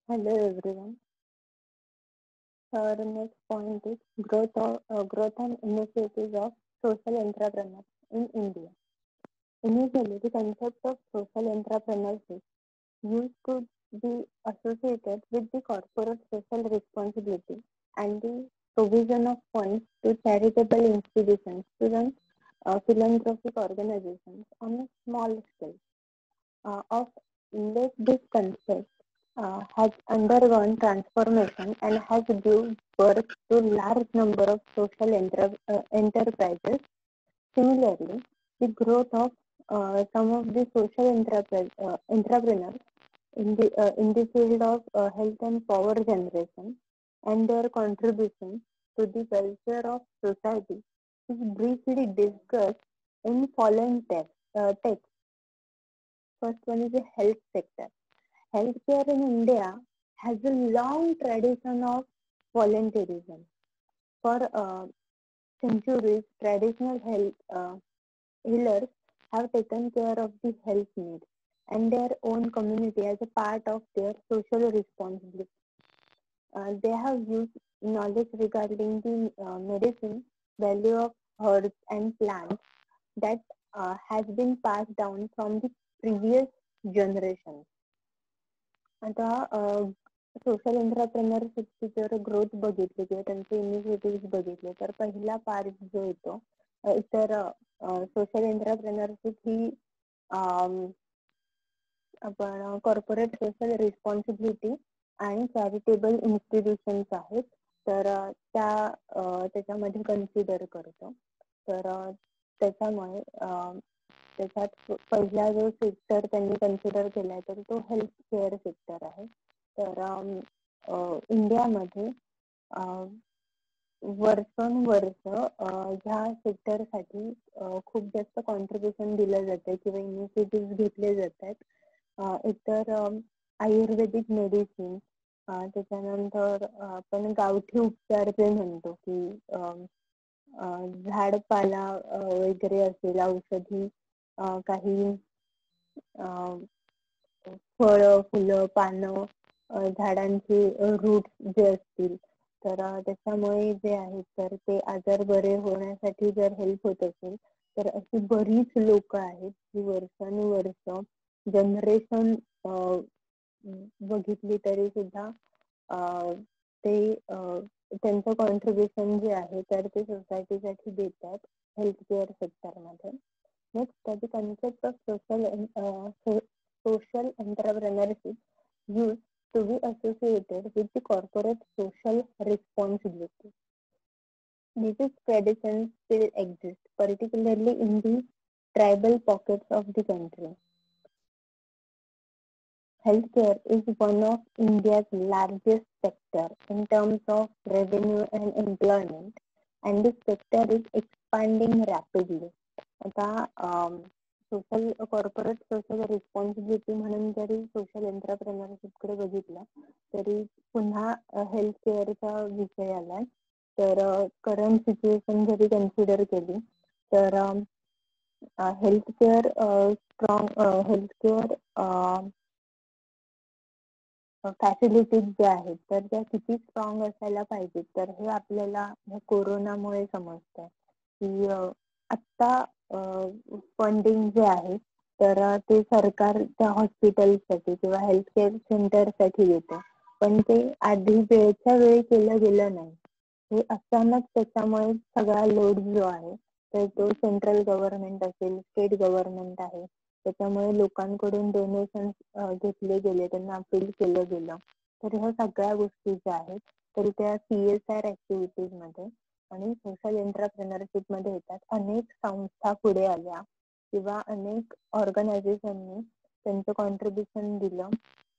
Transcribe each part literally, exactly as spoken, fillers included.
Hello everyone. Our next point is growth of uh, growth and initiatives of social entrepreneurs in India. Initially, the concept of social entrepreneurship used to be associated with the corporate social responsibility and the provision of funds to charitable institutions to run uh, philanthropic organizations on a small scale. Uh, of late, this concept uh, has undergone transformation and has given birth to large number of social enter- uh, enterprises. Similarly, the growth of uh, some of the social entrepre- uh, entrepreneurs in the uh, in the field of uh, health and power generation and their contribution to the welfare of society is briefly discussed in following text. Uh, text. First one is the health sector. Healthcare in India has a long tradition of volunteerism. For uh, centuries, traditional health uh, healers have taken care of the health needs and their own community as a part of their social responsibility. Uh, they have used knowledge regarding the uh, medicine, value of herbs and plants that uh, has been passed down from the previous generations. आता social एंटरप्रेनरशिपची जर growth बघितली किंवा त्यांचे initiative बघितले तर पहिला part जो येतो तर सोशल एंटरप्रेनरशिप ही आपण कॉर्पोरेट सोशल रिस्पॉन्सिबिलिटी आणि चॅरिटेबल इन्स्टिट्यूशन्स आहेत तर त्या त्याच्यामध्ये कन्सिडर करतो. तर त्याच्यामुळे त्याच्यात पहिला जो सेक्टर त्यांनी कन्सिडर केलाय तर तो हेल्थ केअर सेक्टर आहे. तर इंडियामध्ये वर्षानुवर्ष ह्या सेक्टरसाठी खूप जास्त कॉन्ट्रीब्युशन दिलं जातंय किंवा इनिशिएटिव्ह घेतले जात आहेत. एकतर आयुर्वेदिक मेडिसिन, त्याच्यानंतर आपण गावठी उपचार जे म्हणतो की झाडपाला वगैरे असेल, औषधी काही फळं, फुलं, पानं, झाडांची रूट्स जे असतील तर त्याच्यामुळे जे आहे तर ते आजार बरे होण्यासाठी जर हेल्प होत असेल तर अशी बरीच लोक आहेत जी वर्षानुवर्ष जनरेशन बघितली तरी सुद्धा ते त्यांचं कॉन्ट्रीब्युशन जे आहे तर ते सोसायटीसाठी देतात हेल्थ केअर सेक्टरमध्ये. Next the concept of social social entrepreneurship used to be associated with the corporate social responsibility. These traditions still exist, particularly in the tribal pockets of the country. Healthcare is one of India's largest sector in terms of revenue and employment, and this sector is expanding rapidly. आता social corporate social responsibility म्हणून जरी social एंटरप्रेनरशिपकडे बघितलं तरी पुन्हा health केअरचा विषय आलाय. तर current situation जरी कन्सिडर केली तर health care strong health care facilities ज्या आहेत तर त्या किती स्ट्रॉंग असायला पाहिजेत तर हे आपल्याला कोरोनामुळे समजतंय की आत्ता फंडिंग जे आहे तर ते सरकार त्या हॉस्पिटलसाठी किंवा हेल्थ केअर सेंटरसाठी देतं, पण ते आधी वेळच्या वेळी केलं गेलं नाही. हे अचानक त्याच्यामुळे सगळा लोड जो आहे तर तो सेंट्रल गव्हर्नमेंट असेल, स्टेट गव्हर्नमेंट आहे, त्याच्यामुळे लोकांकडून डोनेशन घेतले गेले, त्यांना अपील केलं गेलं. तर ह्या सगळ्या गोष्टी ज्या आहेत तर त्या सी एस आर ऍक्टिव्हिटीज मध्ये आणि सोशल एंटरप्रेनरशिप मध्ये येतात. अनेक संस्था पुढे आल्या किंवा अनेक ऑर्गनायझेशननी त्यांचं कॉन्ट्रीब्युशन दिलं.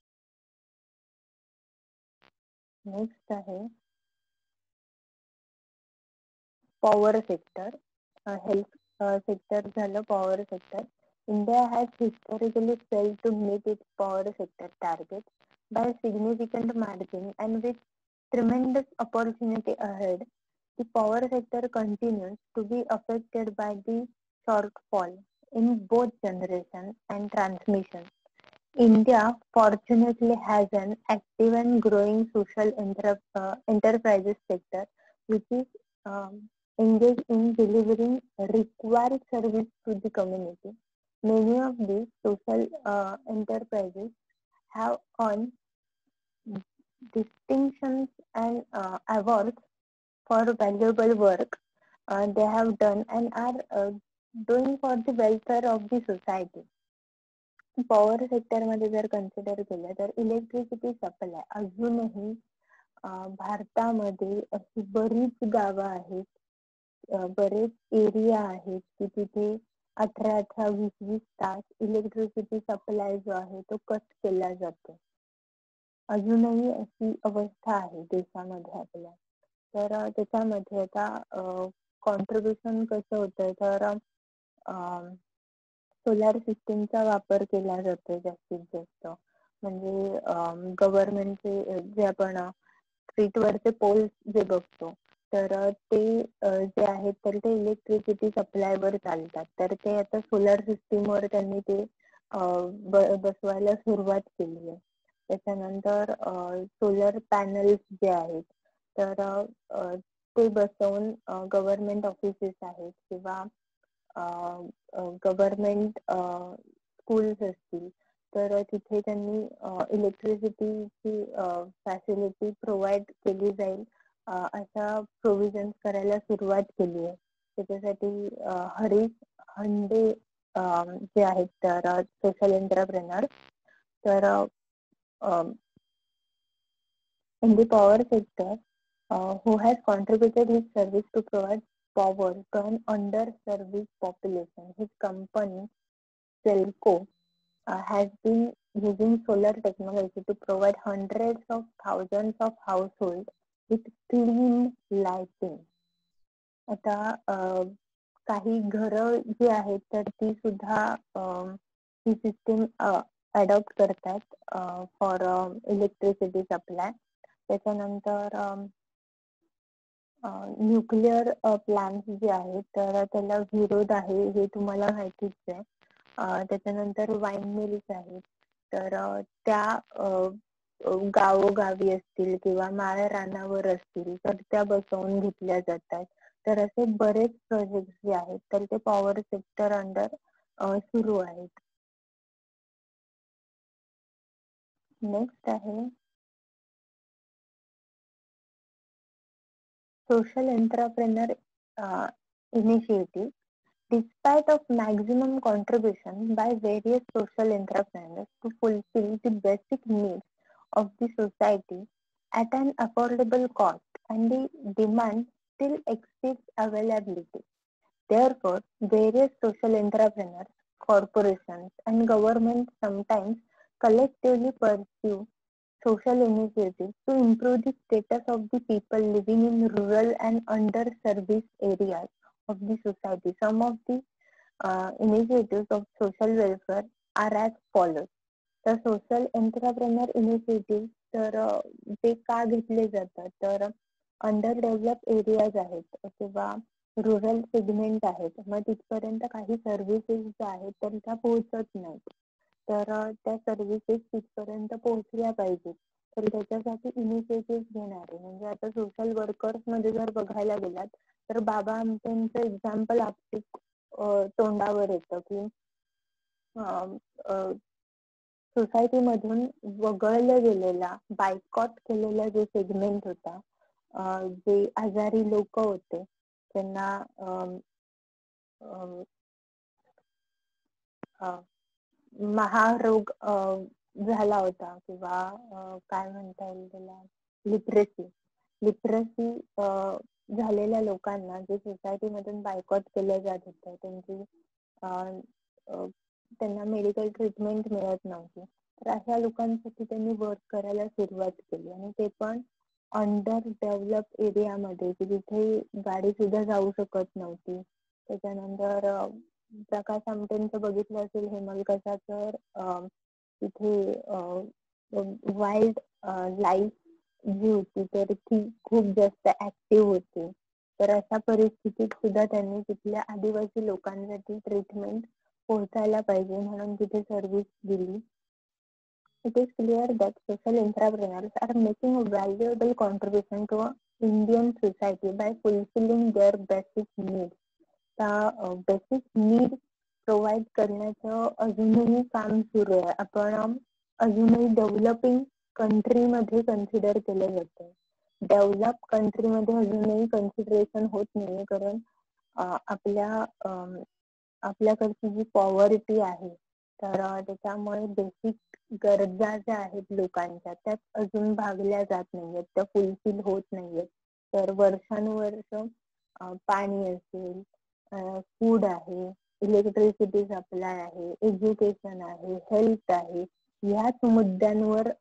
नेक्स्ट आहे पॉवर सेक्टर. हेल्थ सेक्टर झालं power sector. India has historically failed to meet its power sector target by a significant margin, and with tremendous opportunity ahead, the power sector continues to be affected by the shortfall in both generation and transmission. India fortunately has an active and growing social enter- uh, enterprises sector, which is um, engaged in delivering required service to the community. Many of these social uh, enterprises have earned distinctions and uh, awards for valuable work uh, they have done and are uh, doing for the welfare of the society. Power सेक्टरमध्ये जर consider केलं तर electricity supply अजूनही भारतामध्ये अशी बरीच गावं आहेत, बरेच एरिया आहेत की तिथे अठरा अठरा वीस वीस तास इलेक्ट्रिसिटी सप्लाय जो आहे तो कट केला जातो. अजूनही अशी अवस्था आहे देशामध्ये आपल्या. तर त्याच्यामध्ये आता कॉन्ट्रीब्युशन कसं होतंय तर सोलार सिस्टीमचा वापर केला जातो जास्तीत जास्त. म्हणजे गव्हर्नमेंटचे जे आपण स्ट्रीटवरचे पोल्स जे बघतो तर ते जे आहेत तर ते इलेक्ट्रिसिटी सप्लायवर चालतात. तर ते आता सोलार सिस्टीमवर त्यांनी ते बसवायला सुरुवात केली आहे. त्याच्यानंतर सोलर पॅनल्स जे आहेत तर ते बसवून गव्हर्नमेंट ऑफिसेस आहेत किंवा गव्हर्नमेंट स्कूल्स असतील तर तिथे त्यांनी इलेक्ट्रिसिटीची फॅसिलिटी प्रोव्हाइड केली जाईल अशा प्रोव्हिजन्स करायला सुरुवात केली आहे. त्याच्यासाठी हरीश हंडे जे आहेत तर सोशल एंटरप्रेनर तर in the power sector uh, who has contributed his service to provide power to an underserviced population. His company, Selco, uh, has been using solar technology to provide hundreds of thousands of households with clean lighting. आता काही घरं जी आहेत तर ती सुद्धा ही system adopt करतात for electricity supply. त्याच्यानंतर न्यूक्लिअर प्लांट जे आहेत तर त्याला विरोध आहे हे तुम्हाला माहितीच आहे. त्याच्यानंतर वाईन मिल्स आहेत तर त्या गावोगावी असतील किंवा माळ रानावर असतील तर त्या बसवून घेतल्या जातात. तर असे बरेच प्रोजेक्ट जे आहेत तर ते पॉवर सेक्टर अंडर सुरू आहेत. नेक्स्ट आहे social entrepreneur uh, initiative. Despite of maximum contribution by various social entrepreneurs to fulfill the basic needs of the society at an affordable cost, and the demand still exceeds availability. Therefore, various social entrepreneurs, corporations, and governments sometimes collectively pursue social initiatives to improve the status of the people living in rural and under-serviced areas of the society. Some of the uh, initiatives of social welfare are as follows. तर social entrepreneur initiative तर ते का घेतले जातात तर under develop areas आहेत किंवा rural segment आहेत मग तिथपर्यंत काही सर्व्हिसेस ज्या आहेत तर त्या पोहोचत नाहीत. तर त्या सर्व्हिसेस तिथपर्यंत पोहोचल्या पाहिजेत. तर त्याच्यासाठी इनिशिएटिव्ह घेणारे म्हणजे आता सोशल वर्कर्स मध्ये जर बघायला गेलात तर बाबा आमटेंचं एक्झाम्पल आपल्या तोंडावर येतं की सोसायटी मधून वगळला गेलेला बायकॉट केलेला जो सेगमेंट होता, जे आजारी लोक होते त्यांना महारोग झाला होता किंवा काय म्हणता येईल त्याला लिटरेसी लिटरसी झालेल्या लोकांना जे सोसायटी मधून बायकॉट केलं जात होतं त्यांची त्यांना मेडिकल ट्रीटमेंट मिळत नव्हती. तर अशा लोकांसाठी त्यांनी वर्क करायला सुरुवात केली आणि ते पण अंडर डेव्हलप एरियामध्ये की जिथे गाडी सुद्धा जाऊ शकत नव्हती. त्याच्यानंतर प्रकाश आमटेंचं बघितलं असेल हेमलकसा तर तिथे वाईल्ड लाईफ जी होती तर ती खूप जास्त ऍक्टिव्ह होती. तर अशा परिस्थितीत सुद्धा त्यांनी तिथल्या आदिवासी लोकांसाठी ट्रीटमेंट पोहोचायला पाहिजे म्हणून तिथे सर्व्हिस दिली. It is clear that social entrepreneurs are making a valuable contribution to a Indian society by fulfilling their basic needs. त्या बेसिक नीड प्रोव्हाइड करण्याचं अजूनही काम सुरू आहे. आपण अजूनही डेव्हलपिंग कंट्रीमध्ये कन्सिडर केलं जातं. डेव्हलप कंट्रीमध्ये अजूनही कन्सिडरेशन होत नाहीये, कारण आपल्या आपल्याकडची जी पॉवर्टी आहे तर त्याच्यामुळे बेसिक गरजा ज्या आहेत लोकांच्या त्यात अजून भागल्या जात नाहीयेत, त्या फुलफिल होत नाहीयेत. तर वर्षानुवर्ष पाणी असेल, फूड आहे, इलेक्ट्रिसिटी सप्लाय आहे, एज्युकेशन आहे, हेल्थ आहे, ह्याच मुद्द्यांवर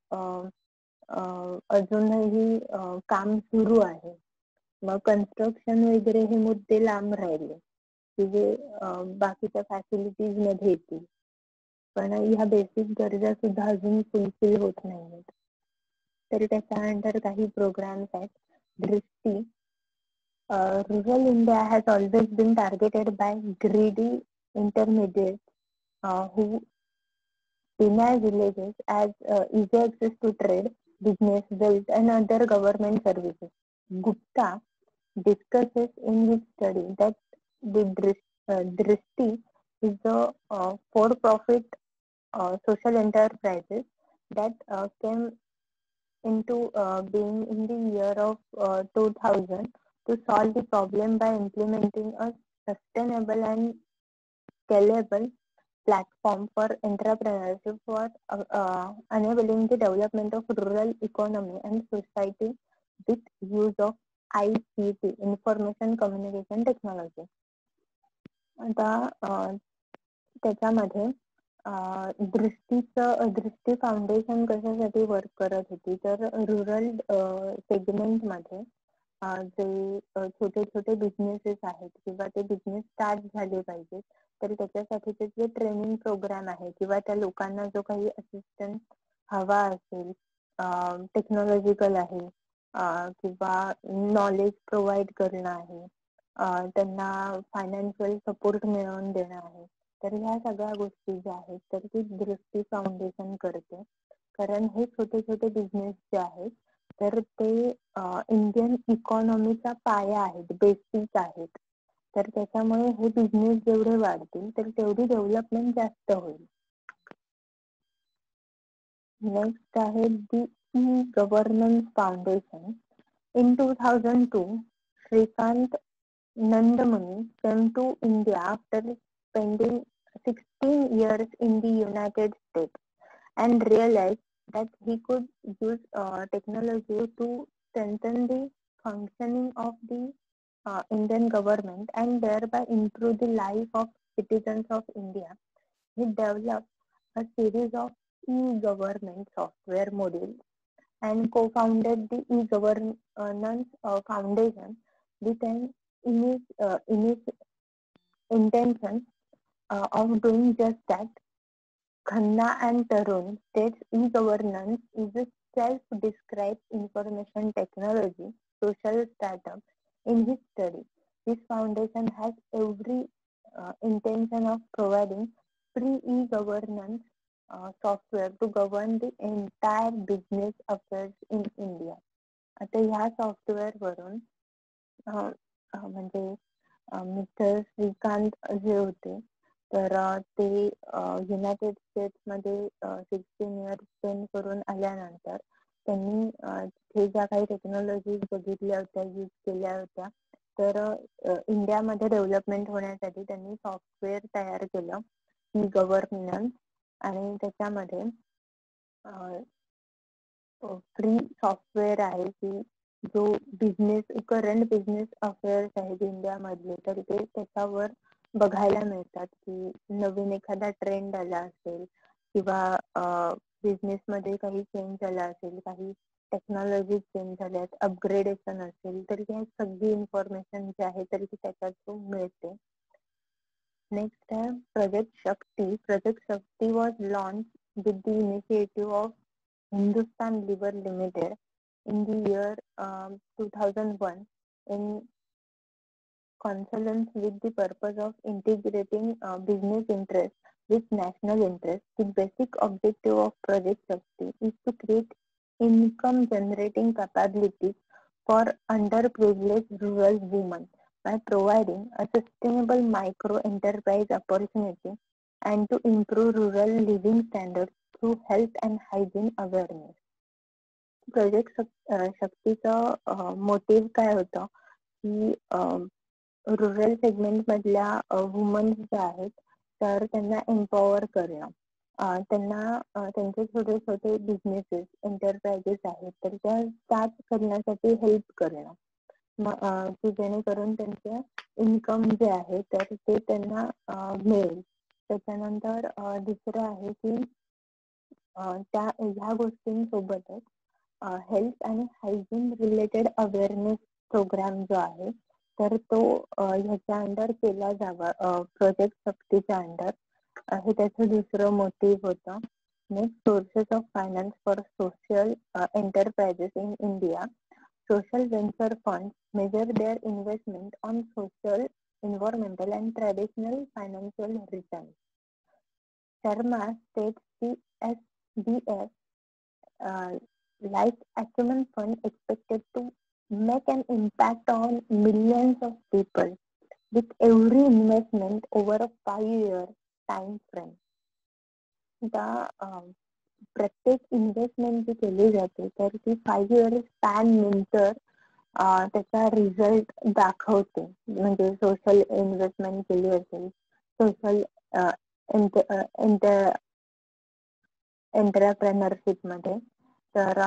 अजूनही काम सुरू आहे. मग कन्स्ट्रक्शन वगैरे हे मुद्दे लांब राहिले की जे बाकीच्या फॅसिलिटीज मध्ये येतील, पण ह्या बेसिक गरजा सुद्धा अजून फुलफिल होत नाहीयेत. तर त्याच्यानंतर काही प्रोग्राम्स आहेत. दृष्टी, Uh, rural India has always been targeted by greedy intermediates uh, who deny villages as uh, easy access to trade, business, wealth, and other government services. Gupta discusses in his study that the uh, Drishti is a uh, for-profit uh, social enterprises that uh, came into uh, being in the year of uh, two thousand to solve the problem by implementing a sustainable and scalable platform for entrepreneurship for uh, uh, enabling the development of rural economy and society with use of I C T, Information Communication Technology. आता त्याच्यामध्ये दृष्टीचं दृष्टी foundation कशासाठी work करत होती, तर rural segment मध्ये जे छोटे छोटे बिझनेसेस आहेत किंवा ते बिझनेस स्टार्ट झाले पाहिजेत, तर त्याच्यासाठीचे जे ट्रेनिंग प्रोग्राम आहे किंवा त्या लोकांना जो काही असिस्टन्स हवा असेल, टेक्नॉलॉजिकल आहे किंवा नॉलेज प्रोव्हाइड करणं आहे, त्यांना फायनान्शियल सपोर्ट मिळवून देणं आहे, तर ह्या सगळ्या गोष्टी ज्या आहेत तर ती दृष्टी फाउंडेशन करते. कारण हे छोटे छोटे बिझनेस जे आहेत तर ते इंडियन इकॉनॉमीचा पाया आहेत, बेसिक आहेत. तर त्याच्यामुळे हे बिझनेस जेवढे वाढतील तर तेवढी डेव्हलपमेंट जास्त होईल. नेक्स्ट आहे the E governance foundation. In two thousand two, Shrikant Nandamani came to India after spending sixteen years in the United States and realized that he could use uh, technology to strengthen the functioning of the uh, Indian government and thereby improve the life of citizens of India. He developed a series of e-government software modules and co-founded the e-governance uh, foundation with an init, uh, init intention uh, of doing just that. Khanna and Tarun states e-governance is a self-described information technology social startup. In his study, this foundation has every uh, intention of providing free e-governance uh, software to govern the entire business affairs in India. आता ह्या software वरून म्हणजे mister Shrikant जे होते तर ते United States मध्ये sixteen years spend करून आल्यानंतर त्यांनी हे ज्या काही टेक्नॉलॉजीज बघितल्या होत्या, यूज केल्या होत्या, तर इंडियामध्ये डेव्हलपमेंट होण्यासाठी त्यांनी सॉफ्टवेअर तयार केलं ई गव्हर्नन्स. आणि त्याच्यामध्ये फ्री सॉफ्टवेअर आहे की जो बिझनेस करंट बिझनेस अफेअर्स आहेत इंडियामधले तर ते त्याच्यावर बघायला मिळतात की नवीन एखादा ट्रेंड आला असेल किंवा बिझनेस मध्ये काही चेंज आला असेल, काही टेक्नॉलॉजी चेंज झाल्यात, अपग्रेडेशन असेल, तर ह्या सगळी इन्फॉर्मेशन जी आहे तर ती त्याच्यात मिळते. नेक्स्ट आहे project Shakti. Project Shakti was launch with the initiative of Hindustan Lever Limited in the year um, two thousand one in consonance with the purpose of integrating uh, business interests with national interest. The basic objective of Project Shakti is to create income-generating capabilities for underprivileged rural women by providing a sustainable micro-enterprise opportunity and to improve rural living standards through health and hygiene awareness. Project शक्तीचं motive काय होतं की rural segment मधल्या woman ज्या आहेत तर त्यांना empower करणं, त्यांना त्यांचे छोटे छोटे बिझनेसेस एंटरप्राइजेस आहेत तर त्या स्टार्ट करण्यासाठी हेल्प करणं, की जेणेकरून त्यांचे इन्कम जे आहे तर ते त्यांना मिळेल. त्याच्यानंतर दुसरं आहे की त्या ह्या गोष्टींसोबतच हेल्थ आणि हायजीन रिलेटेड अवेअरनेस प्रोग्राम जो आहे तर तो ह्याच्या अंडर केला जावा प्रोजेक्ट शक्तीच्या अंडर. हे त्याचं दुसरं मोटिव्ह होतं. Next, sources of finance for social enterprises in India. Social venture funds measure their investment on social, environmental and traditional financial returns. Sharma states the S B F uh, Life Acumen Fund expected to make an impact on millions of people with every investment over a five-year time frame. The uh, प्रत्येक investment जी केली जाते तर ती five year span नंतर त्याचा result दाखवते. म्हणजे सोशल इन्व्हेस्टमेंट केली असेल सोशल एंटरप्रेनरशिप मध्ये तर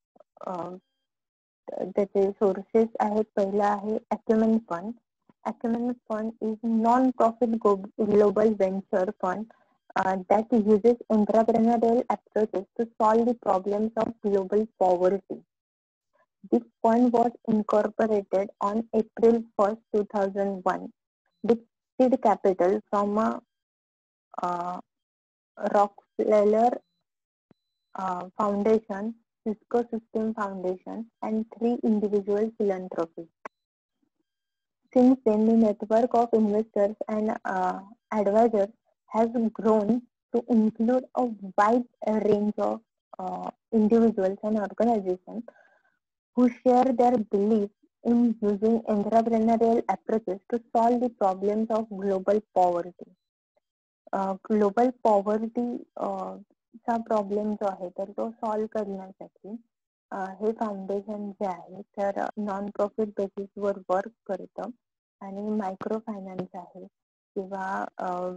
त्याचे सोर्सेस आहेत. पहिला आहे Acumen fund. Acumen fund is non profit global venture fund Uh, that uses entrepreneurial approaches to solve the problems of global poverty. This fund was incorporated on April first, two thousand one with seed capital from a uh, Rockefeller uh, Foundation, Cisco System Foundation, and three individual philanthropists. Since then, the network of investors and uh, advisors has grown to include a wide range of uh, individuals and organizations who share their belief in using entrepreneurial approaches to solve the problems of global poverty. Uh, global poverty uh, चा problem जो आहे तर तो solve करण्यासाठी हे foundation जे आहे तर नॉन प्रॉफिट बेसिसवर वर्क करतं आणि मायक्रो फायनान्स आहे किंवा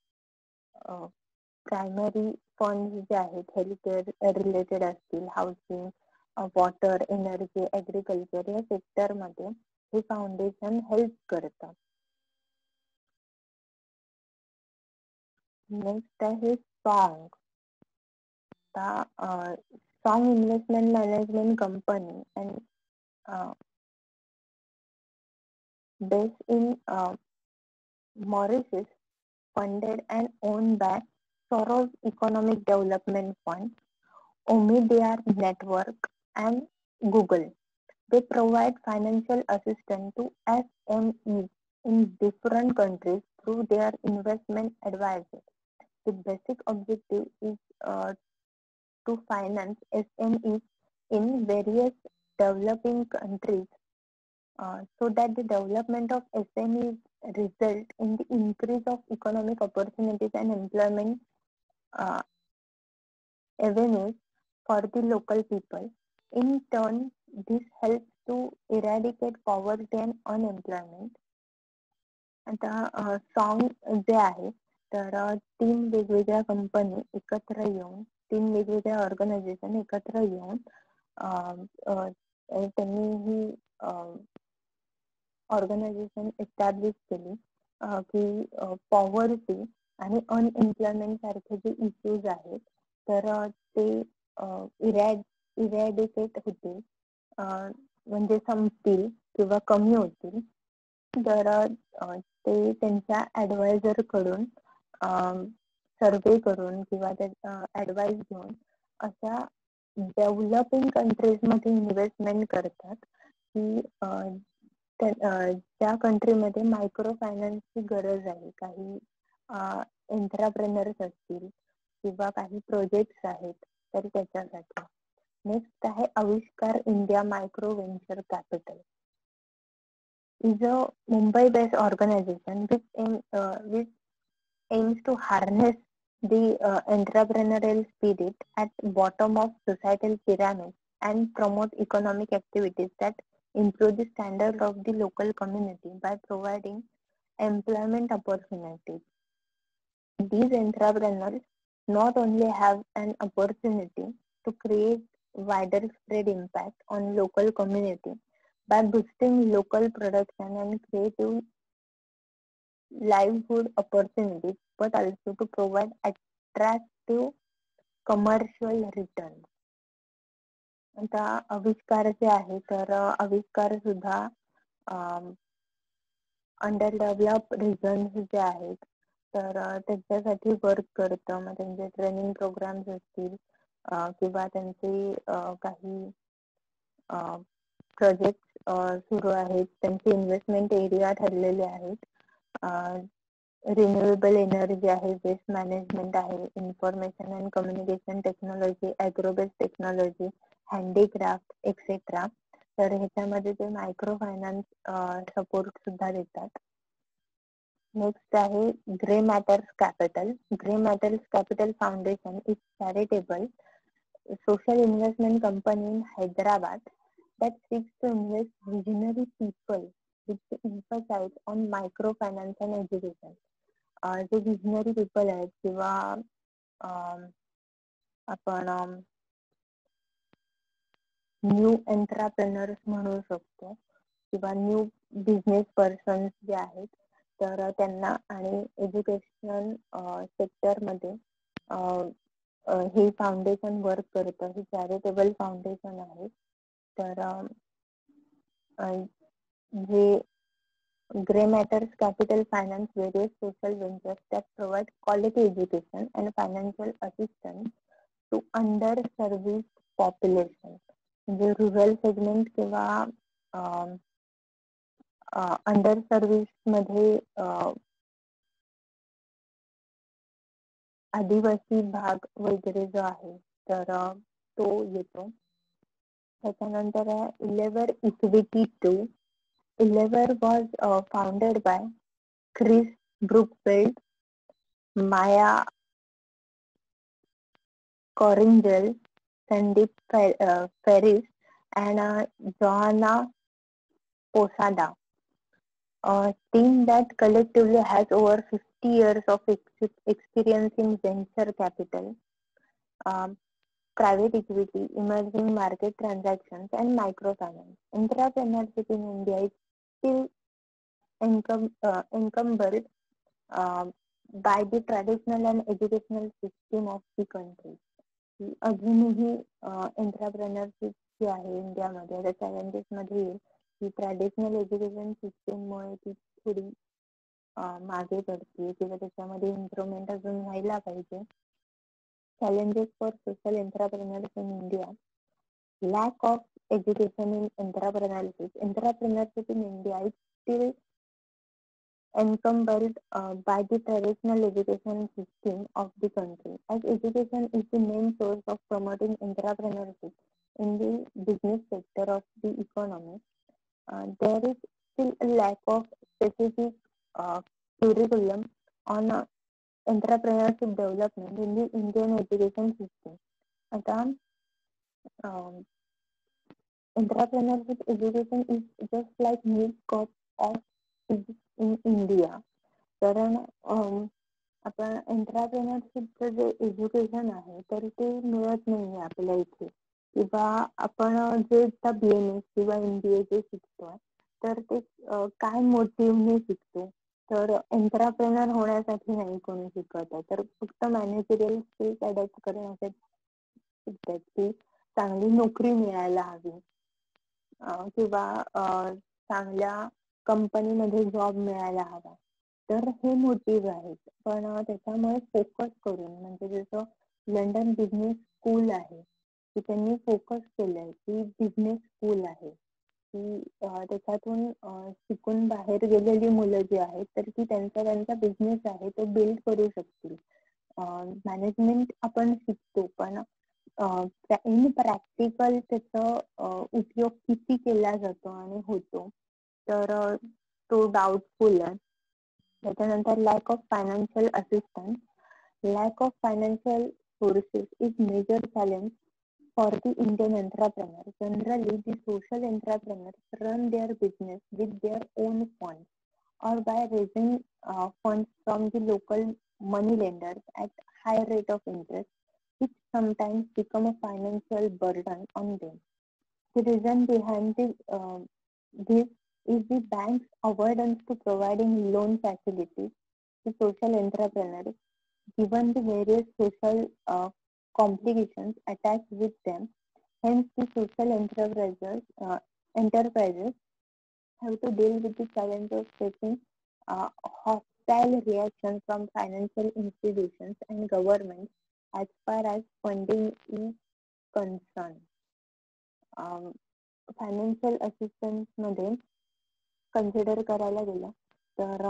प्रायमरी फंड जे आहेत हेल्थ रिलेटेड असतील, हाऊसिंग, वॉटर, एनर्जी, ऍग्रिकल्चर या सेक्टर मध्ये हे फाउंडेशन हेल्प करतं. नेक्स्ट आहे Song. Song investment management company and based in Mauritius, funded and owned by Soros Economic Development Fund, Omidyar Network, and Google. They provide financial assistance to S M Es in different countries through their investment advisors. The basic objective is uh, to finance S M Es in various developing countries uh, so that the development of S M Es result in the increase of economic opportunities and employment uh, avenues for the local people. In turn, this helps to eradicate poverty and unemployment. आता Song जे आहे तर तीन वेगवेगळ्या company एकत्र येऊन तीन वेगवेगळ्या ऑर्गनायझेशन एकत्र येऊन त्यांनी ही ऑर्गनायझेशन एस्टॅब्लिश केली की पॉवर्टी आणि अनएम्प्लॉयमेंट सारखे जे इश्यूज आहेत तर ते इरॅड इरॅडिकेट होतील, म्हणजे संपतील किंवा कमी होतील. तर ते त्यांच्या ऍडवायझर कडून सर्वे करून किंवा त्याचा ऍडवाइस घेऊन अशा डेव्हलपिंग कंट्रीज मध्ये इन्व्हेस्टमेंट करतात की त्या कंट्रीमध्ये मायक्रो फायनान्सची गरज आहे, काही एंटरप्रेनर्स असतील किंवा काही प्रोजेक्ट्स आहेत तर त्याच्यासाठी. नेक्स्ट आहे Aavishkaar India micro venture capital. Is a Mumbai based organization which M which aims to harness the uh, entrepreneurial spirit at bottom of societal pyramid and promote economic activities that improve the standard of the local community by providing employment opportunities. These entrepreneurs not only have an opportunity to create wider spread impact on local community by boosting local production and creative livelihood opportunities, but also to provide attractive commercial return. आता आविष्कार जे आहे तर आविष्कार सुद्धा under develop reasons जे आहेत तर त्याच्यासाठी वर्क करतं. मग त्यांचे ट्रेनिंग प्रोग्राम्स असतील किंवा त्यांचे काही प्रोजेक्ट सुरू आहेत, त्यांचे इन्व्हेस्टमेंट एरिया ठरलेले आहेत. रिन्युएबल एनर्जी आहे, वेस्ट मॅनेजमेंट आहे, information and communication technology, agro based technology, handicraft etcetera. तर ह्याच्यामध्ये ते मायक्रो फायनान्स सपोर्ट सुद्धा देतात. नेक्स्ट आहे Grey Matters Capital. Grey Matters Capital foundation is charitable social investment company in Hyderabad that seeks to invest visionary people with the emphasis on microfinance and education. जे visionary people आहेत किंवा आपण new entrepreneurs म्हणू शकतो किंवा new business persons जे आहेत तर त्यांना आणि एज्युकेशन सेक्टरमध्ये हे फाउंडेशन वर्क करतं. हे चॅरिटेबल फाउंडेशन आहे. तर जे Grey Matters Capital finance various social ventures that provide quality education and financial assistance to under service population. म्हणजे रुरल सेगमेंट किंवा अंडर सर्व्हिस मध्ये आदिवासी भाग वगैरे जो आहे तर तो येतो. त्याच्यानंतर Elevar equity two. Elevar was founded by Chris Brookfield, Maya Chorengel, Sandeep Farias and uh, Johanna Posada, a team that collectively has over fifty years of ex experience in venture capital, um, private equity, emerging market transactions, and microfinance. Entrepreneurship in India is still encum uh, encumbered uh, by the traditional and educational system of the country. अजूनही entrepreneurship जी आहे इंडियामध्ये त्या challenges मध्ये येईल की traditional education सिस्टीममुळे ती थोडी मागे पडते किंवा त्याच्यामध्ये इम्प्रुव्हमेंट अजून व्हायला पाहिजे. Challenges for social entrepreneurs in India. Lack of education in entrepreneurship. Entrepreneurship in India is still encumbered uh, by the traditional education system of the country. As education is the main source of promoting entrepreneurship in the business sector of the economy, uh, there is still a lack of specific uh, curriculum on uh, entrepreneurship development in the Indian education system. आता um, entrepreneurship education is just like milk cup of in India. कारण आपण एंटरप्रेनरशिपचं जे education आहे तर ते मिळत नाही आपल्या इथे किंवा आपण जे आता बी एम एस किंवा एम बी ए जे शिकतोय तर ते काय मोटिव्हने शिकतो तर एंटरप्रेनर होण्यासाठी नाही कोणी शिकत आहे तर फक्त मॅनेजरियल स्किल्स अडॅप्ट करण्यासाठी शिकतात की चांगली नोकरी मिळायला हवी किंवा चांगल्या कंपनीमध्ये जॉब मिळायला हवा. तर हे मोटिव्ह आहेत. पण त्याच्यामुळे फोकस करून म्हणजे जसं लंडन बिझनेस स्कूल आहे की त्यांनी फोकस केलंय की बिझनेस स्कूल आहे की त्याच्यातून शिकून बाहेर गेलेली मुलं जी आहेत तर ती त्यांचा त्यांचा बिझनेस आहे तो बिल्ड करू शकतील. मॅनेजमेंट आपण शिकतो पण इन प्रॅक्टिकल त्याचा उपयोग किती केला जातो आणि होतो तर तो डाऊटफुल आहे. त्याच्यानंतर lack of financial assistance. Lack of financial sources is major challenge for the Indian entrepreneur. Generally, the social entrepreneurs run their business with their own funds or by raising uh, funds from the local money lenders at high rate of interest, which sometimes become a financial burden on them. The reason behind the, uh, this is the bank's avoidance to providing loan facilities to social entrepreneurs given the various social uh, complications attached with them. Hence, the social enterprises, uh, enterprises have to deal with the challenge of facing uh, hostile reaction from financial institutions and governments as far as funding is concerned. Um, financial assistance मध्ये consider करायला गेलं तर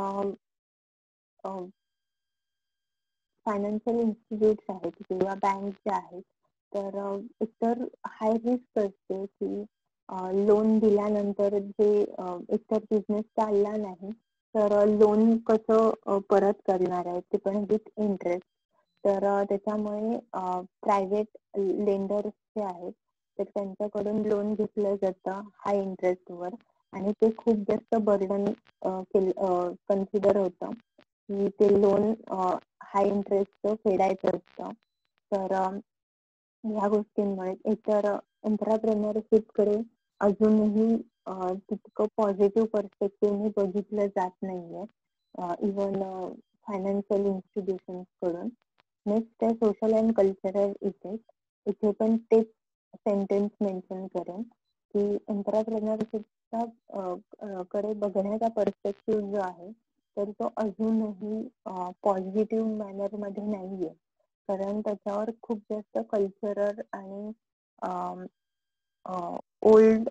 financial institutes आहेत किंवा bank ज्या आहेत तर एकतर हाय रिस्क असते की लोन दिल्यानंतर जे एकतर बिझनेस चालला नाही तर लोन कसं परत करणार आहे ते पण विथ इंटरेस्ट. तर त्याच्यामुळे प्रायव्हेट लेंडर्स जे आहेत तर त्यांच्याकडून लोन घेतलं जातं हाय इंटरेस्टवर आणि ते खूप जास्त बर्डन कन्सिडर होतं की ते लोन हाय इंटरेस्टचं फेडायचं असतं. तर ह्या गोष्टींमुळे एकतर एंटरप्रेन्योरशिपकडे अजूनही तितकं पॉझिटिव्ह पर्स्पेक्टिव्हने बघितलं जात नाहीये इव्हन फायनान्शियल इन्स्टिट्यूशन्स कडून. नेक्स्ट आहे सोशल अँड कल्चरल इफेक्ट. इथे पण तेच सेंटेन्स मेन्शन करेन की एंटरप्रेन्योरशिपचा कडे बघण्याचा पर्स्पेक्टिव्ह जो आहे तर तो अजूनही पॉझिटिव्ह मॅनर मध्ये नाहीये कारण त्याच्यावर खूप जास्त कल्चरल आणि ओल्ड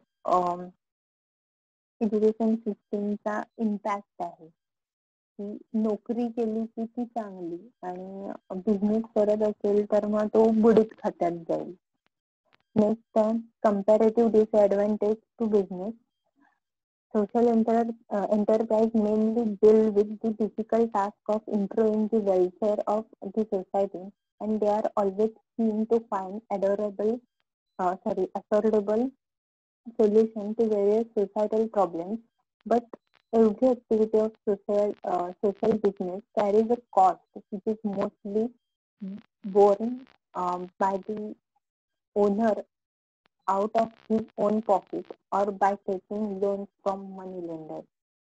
एज्युकेशन सिस्टीमचा इम्पॅक्ट आहे की नोकरी केली की ती चांगली आणि बिझनेस करत असेल तर मग तो बुडीत खात्यात जाईल. नेक्स्ट आहे comparative disadvantage to business. Social enter- uh, enterprise mainly deal with the difficult task of improving the welfare of the society, and they are always keen to find adorable, uh, sorry, affordable solution to various societal problems. But every activity of social uh, social business carries a cost, which is mostly borne um, by the owner out of his own pocket or by taking loans from money lenders.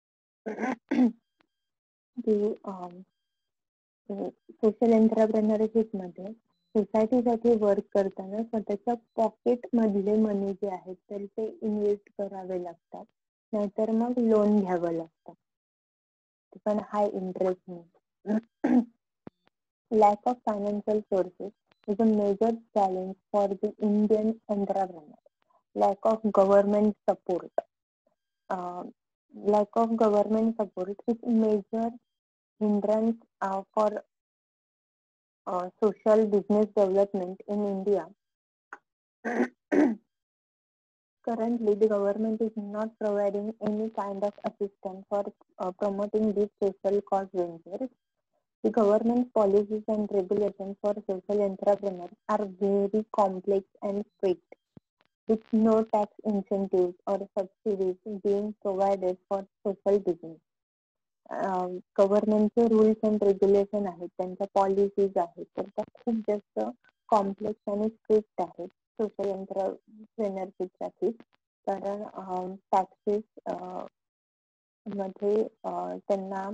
the um, social entrepreneurship मध्ये सोसायटीसाठी work करताना स्वतःच्या pocket मधले मनी जे आहेत तर ते invest करावे लागतात नाहीतर मग लोन घ्यावं लागतं ते पण high interest. Lack of financial sources is a major challenge for the Indian entrepreneur. Lack of government support. Uh, lack of government support is a major hindrance uh, for uh, social business development in India. Currently, the government is not providing any kind of assistance for uh, promoting these social cause ventures. The government policies and regulations for social entrepreneurs are very complex and strict, with no tax incentives or subsidies being provided for social business. गव्हर्नमेंटचे rules and regulation आहेत त्यांच्या policies आहेत तर त्या खूप जास्त complex आणि strict आहेत सोशल एंटरप्रेन्योरशिपसाठी कारण टॅक्सेस मध्ये त्यांना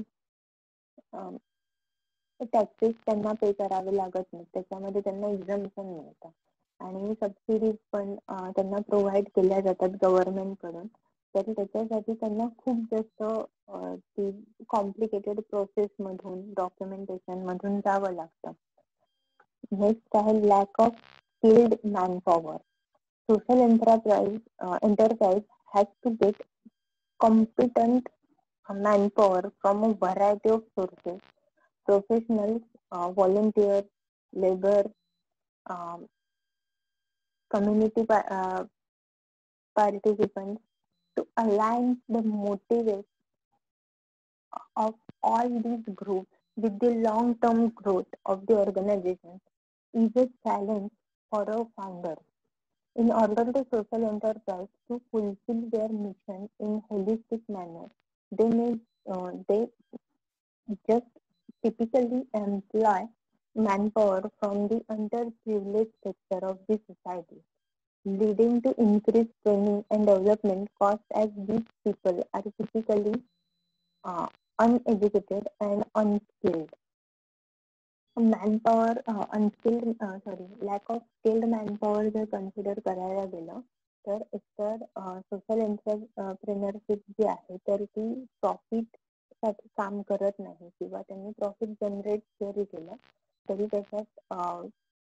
टॅक्सेस त्यांना पे करावे लागत नाही त्याच्यामध्ये त्यांना एक्झम्पशन मिळतं आणि सबसिडीज पण त्यांना प्रोव्हाइड केल्या जातात गव्हर्नमेंट कडून तर त्याच्यासाठी त्यांना खूप जास्त ती कॉम्प्लिकेटेड प्रोसेस मधून डॉक्युमेंटेशन मधून जावं लागतं. नेक्स्ट आहे lack of skilled manpower. Social enterprise enterprise has to get competent manpower from a variety of sources: professionals, uh, volunteers, labor, um, community pa- uh, participants, to align the motives of all these groups with the long-term growth of the organization is a challenge for a founder. In order to social enterprise to fulfill their mission in holistic manner, they may uh, they just typically employ manpower from the underprivileged sector of the society, leading to increased training and development costs as these people are typically uh, uneducated and unskilled. Manpower, uh, unskilled, uh, sorry, lack of skilled manpower जर consider करायला गेलं तर एकतर social entrepreneurship जी आहे तर ती profit साठी काम करत नाही किंवा त्यांनी प्रॉफिट जनरेट जरी केलं तरी त्याच्यात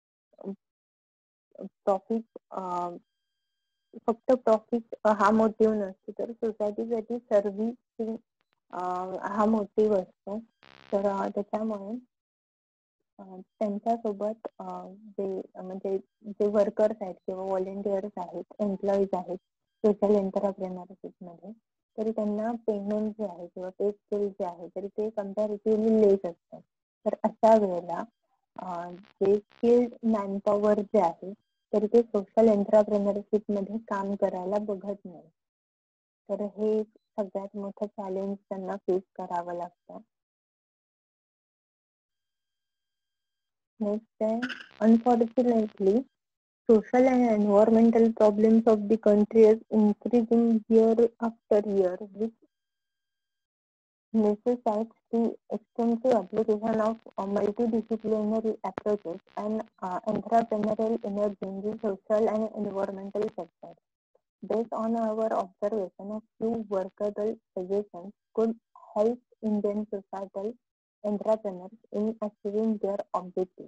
प्रॉफिट फक्त प्रॉफिट हा मोटिव्ह नसतो तर सोसायटीसाठी सर्व्हिसिंग हा मोटिव्ह असतो. तर त्याच्यामुळे त्यांच्यासोबत जे म्हणजे जे वर्कर्स आहेत किंवा व्हॉलेंटियर्स आहेत, एम्प्लॉईज आहेत सोशल एंटरप्रेनरशिप मध्ये, तरी त्यांना पेमेंट जे आहे किंवा पे स्केल जे आहे तरी ते कम्पॅरेटिव्हली लेस असतात. तर अशा वेळेला जे स्किल्ड मॅनपॉवर जे आहे तरी ते सोशल एंटरप्रेनरशिप मध्ये काम करायला बघत नाही. तर हे सगळ्यात मोठं चॅलेंज त्यांना फेस करावं लागतं. Next, uh, unfortunately, social and environmental problems of the country is increasing year after year, which necessitates the extensive application of uh, multidisciplinary approaches and uh, entrepreneurial energy in the social and environmental sector. Based on our observation, a few workable suggestions could help Indian societal entrepreneurs in achieving their objectives.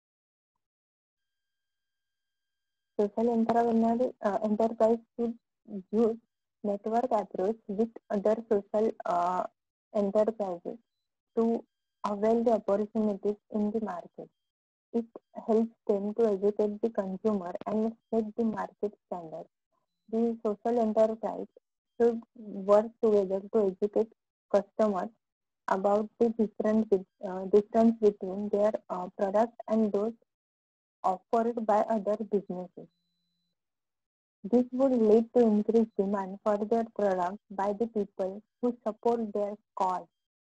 Social entrepreneur, uh, enterprise should use network approach with other social uh, enterprises to avail the opportunities in the market. It helps them to educate the consumer and set the market standards. The social enterprise should work together to educate customers about the different uh, difference between their uh, product and those offered by other businesses. This would lead to increased demand for their products by the people who support their cause.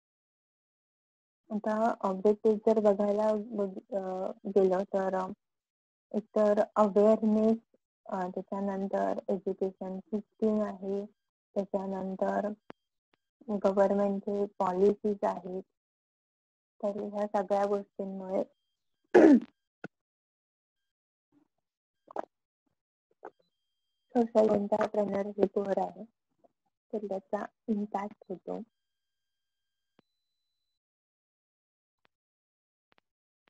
आता objective जर बघायला गेलं तर एकतर awareness, त्याच्यानंतर education system आहे, त्याच्यानंतर गव्हर्नमेंटचे पॉलिसीज आहेत. तर ह्या सगळ्या गोष्टींमुळे सोशल एंटरप्रेनरशिपवर आहे तर त्याचा इम्पॅक्ट होतो.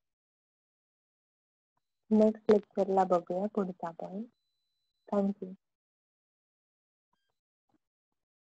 नेक्स्ट लेक्चरला बघूया पुढचा पॉईंट. थँक्यू.